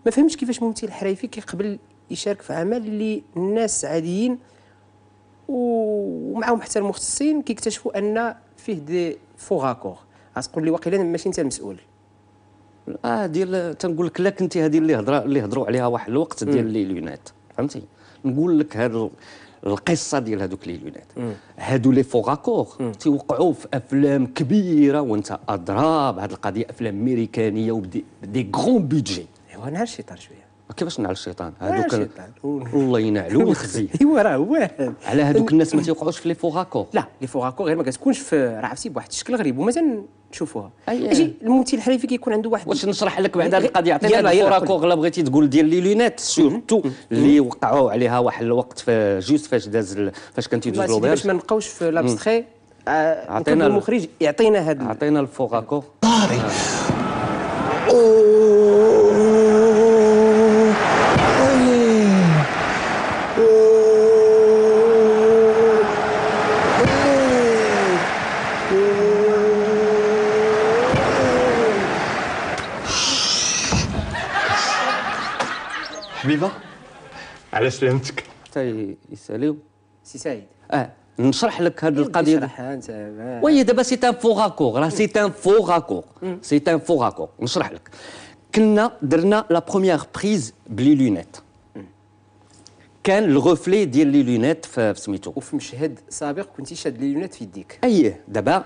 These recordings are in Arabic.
ما فهمتش كيفاش ممثل الحرايفي كيقبل يشارك في عمل اللي الناس عاديين ومعهم حتى المختصين كيكتشفوا ان فيه دي فوغاكور. غتقول لي واقيلا ماشي انت المسؤول. ديال تنقول لك لا كنتي هذه اللي هضروا عليها واحد الوقت ديال لي لونات، فهمتي؟ نقول لك هذا القصه ديال هذوك لي لونات، هادو لي فوغاكور تيوقعوا في افلام كبيره وانت اضراب. هذه القضيه افلام امريكانيه وبدي غرون بيدجي. ايوا نهار الشيطان شويه. كيفاش نعل الشيطان هذوك؟ الله ينعلو ويخزيه. ايوا راه واحد على هذوك الناس ما تيوقعوش في لي فوغاكور. لا لي فوغاكور غير ما كتكونش في راه عرفتي بواحد الشكل غريب ومازال نشوفوها. أيه. اجي الممثل الحريفي كيكون عنده واحد. واش نشرح لك بعد هذه القضيه؟ عطينا الفوغاكور الا بغيتي تقول ديال لي لونات سورتو اللي وقعوا عليها واحد الوقت في جوست فاش كان تيدوز لوبيرج. باش ما نبقاوش في لابستخي عطينا المخرج يعطينا هذا. عطينا الفوغاكور. حبيبه على سلامتك. حتى يساليو سي سعيد. نشرح لك هذه القضيه. شرحها انت. وي دابا سي ان فوغاكور، راه سي ان فوغاكور، سي ان فوغاكور. نشرح لك. كنا درنا لا بروميير بريز بلي لونيت. كان الغوفلي ديال لي لونيت في سميتو. وفي مشهد سابق كنتي شاد لي لونيت في يديك. اييه دابا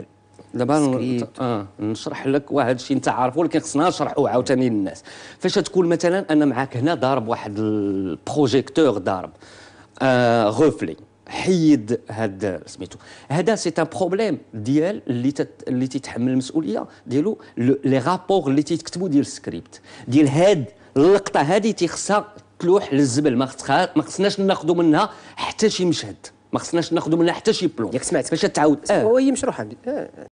نشرح لك واحد الشيء انت عارفه ولكن خصنا نشرحوه عاوتاني للناس. فاش تكون مثلا انا معاك هنا ضارب واحد البروجيكتور ضارب غوفلي، حيد هاد سميتو. هذا سي ان بروبليم ديال اللي تيتحمل المسؤوليه ديالو لي رابور اللي تيتكتبوا ديال السكريبت ديال هاد اللقطه هذه تيخصها تلوح للزبل. ما خصناش ناخذوا منها حتى شي مشهد، ما خصناش ناخذوا منها حتى شي بلون. ياك سمعت فاش تعاود هي مشروحه